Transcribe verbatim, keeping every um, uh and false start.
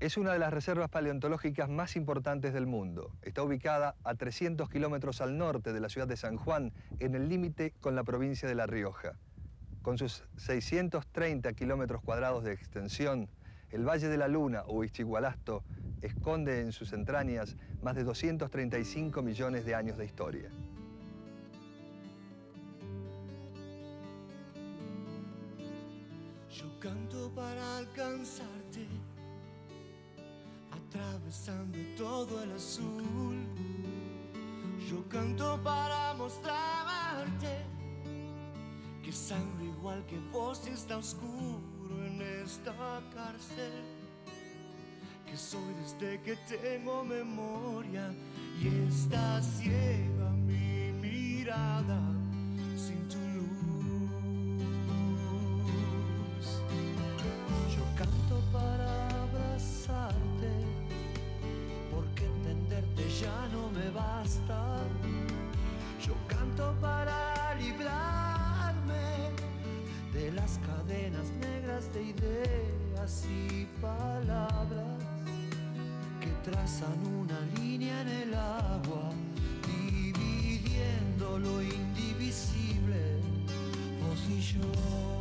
Es una de las reservas paleontológicas más importantes del mundo. Está ubicada a trescientos kilómetros al norte de la ciudad de San Juan, en el límite con la provincia de La Rioja. Con sus seiscientos treinta kilómetros cuadrados de extensión, el Valle de la Luna, o Ischigualasto, esconde en sus entrañas más de doscientos treinta y cinco millones de años de historia. Yo canto para alcanzarte, atravesando todo el azul. Yo canto para mostrarte que sangre igual que vos está oscuro en esta cárcel, que soy desde que tengo memoria y está ciega mi mirada sin tu luz. Yo canto para abrazarte, porque entenderte ya no me basta. Yo canto para librarme de las cadenas negras de ideas y palabras que trazan una línea en el agua, dividiendo lo indivisible, vos y yo.